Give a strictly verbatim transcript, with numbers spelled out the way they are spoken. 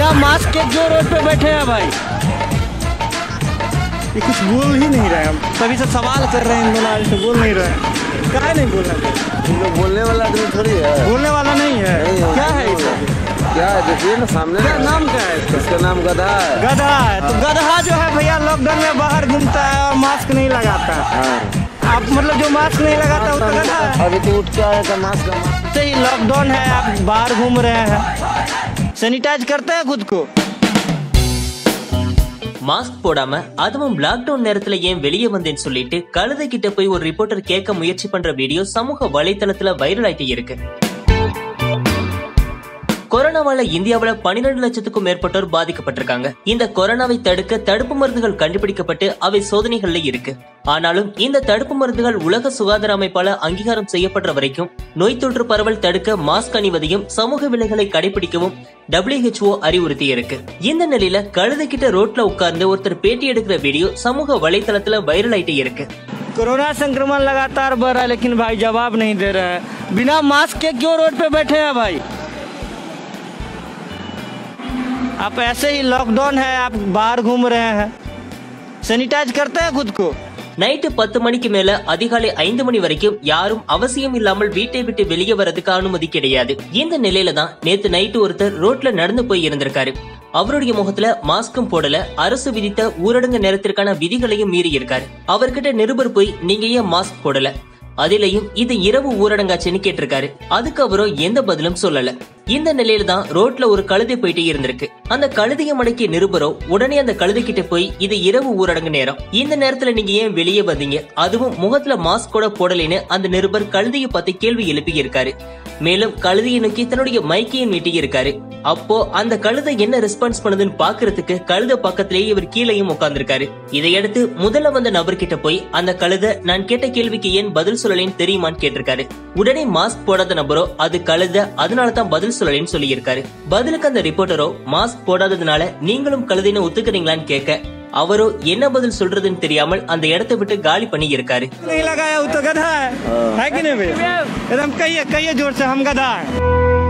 बिना मास्क के क्यों रोड पे बैठे हैं भाई? ये कुछ बोल ही नहीं रहे, हम तभी से सवाल कर रहे हैं, इन दोनों आज से बोल नहीं रहे। क्या नहीं बोलना चाहिए? बोलने वाला आदमी थोड़ी है, बोलने वाला नहीं है। नहीं, क्या है इसका? क्या है देखिए ना सामने। क्या नाम क्या है इसका? इसका नाम गधा है। गधा है तो गधा जो है भैया लॉकडाउन में बाहर घूमता है और मास्क नहीं लगाता है। हाँ। आप मतलब जो मास्क नहीं लगाता वो तो गधा है। अभी तो उठ के आया था मास्क का। सही लॉकडाउन है, आप बाहर घूम रहे हैं, सैनिटाइज करते हैं खुद को। மாஸ்க் போடாம அதுவும் லாக்டவுன் நேரத்துல ஏன் வெளியே வந்தேன்னு சொல்லிட்டு கழுதை கிட்ட போய் ஒரு ரிப்போர்ட்டர் கேட்க முயற்சி பண்ற வீடியோ சமூக வலைத்தளத்துல வைரல் ஆயிட்டு இருக்கு. கொரோனாவால இந்தியாவில பன்னிரண்டு லட்சத்துக்கும் மேற்பட்டோர் பாதிக்கப்பட்டிருக்காங்க. இந்த கொரோனாவை தடுக்க தடுப்பு மருந்துகள் கண்டுபிடிக்கப்பட்டு அவை சோதனைகள்ல இருக்கு. ஆனாலும் இந்த தடுப்பு மருந்துகள் உலக சுகாதார அமைப்பால அங்கீகாரம் செய்யப்படுற வரைக்கும் நோய் தொற்று பரவல் தடுக்க மாஸ்க் அணிவதையும் சமூக விலகலை கடைபிடிக்கவும் டபிள்யூ ஹெச் ஓ அறிவுறுத்தி இருக்கு. இந்த நிலையில கழுதை கிட்ட ரோட்ல உட்கார்ந்து ஒருத்தர் பேட்டி எடுக்கிற வீடியோ சமூக வலைத்தளத்துல வைரல் ஆயிட்டு இருக்கு. कोरोना संक्रमण लगातार बढ़ रहा है लेकिन भाई जवाब नहीं दे रहे हैं। बिना मास्क के क्यों रोड पे बैठे हैं भाई? आप ऐसे ही लॉकडाउन है, आप बाहर घूम रहे हैं, सैनिटाइज करते हैं खुद को। நைட்டு பத்து மணிக்கு மேல அதிகாலை ஐந்து மணி வரைக்கும் யாரும் அவசியம் இல்லாமல் வீட்டை விட்டு வெளியே வரதுக்கு அனுமதி கிடையாது. இந்த நிலையில தான் நேத்து நைட்டு ஒருத்தர் ரோட்ல நடந்து போய் இருந்திருக்காரு. அவருடைய முகத்துல மாஸ்கும் போடல, அரசு விதித்த ஊரடங்கு நேரத்திற்கான விதிகளையும் மீறி இருக்காரு. அவர்கிட்ட நிருபர் போய் நீங்க ஏன் மாஸ்க் போடல, அதிலையும் இது இரவு ஊரடங்காச்சுன்னு கேட்டிருக்காரு. அதுக்கு அவரும் எந்த பதிலும் சொல்லல. இந்த நிலையில தான் ரோட்ல ஒரு கழுதை போயிட்டு இருந்திருக்கு. அந்த கழுதையை மடக்கிய நிருபரோ உடனே அந்த கழுதை கிட்ட போய் இது இரவு ஊரடங்கு நேரம், இந்த நேரத்துல நீங்க ஏன் வெளியே வந்தீங்க, அதுவும் முகத்துல மாஸ்க் கூட போடலைன்னு அந்த நிருபர் கழுதையை பார்த்து கேள்வி எழுப்பி இருக்காரு. மேலும் கழுதையை நோக்கி தன்னுடைய மைக்கையும் நீட்டி இருக்காரு. அப்போ அந்த கழுதை என்ன ரெஸ்பான்ஸ் பண்ணுதுன்னு பாக்குறதுக்கு கழுதை பக்கத்திலேயே இவர் கீழையும் உட்கார்ந்திருக்காரு. இதையடுத்து முதல்ல வந்த நபர்கிட்ட போய் அந்த கழுதை நான் கேட்ட கேள்விக்கு ஏன் பதில் சொல்லலைன்னு தெரியுமான்னு கேட்டிருக்காரு. உடனே மாஸ்க் போடாத நபரோ அது கழுதை அதனாலதான் பதில் சொல்லலைன்னு சொல்லி இருக்காரு. பதிலுக்கு அந்த ரிப்போர்ட்டரோ மாஸ்க் போடாததுனால நீங்களும் கழுதைன்னு ஒத்துக்கிறீங்களான்னு கேட்க அவரோ என்ன பதில் சொல்றதுன்னு தெரியாமல் அந்த இடத்தை விட்டு காலி பண்ணி இருக்காரு. नहीं लगाया वो तो गधा है, है कि नहीं भैया? एकदम कहिए कहिए जोर से हम गधा है।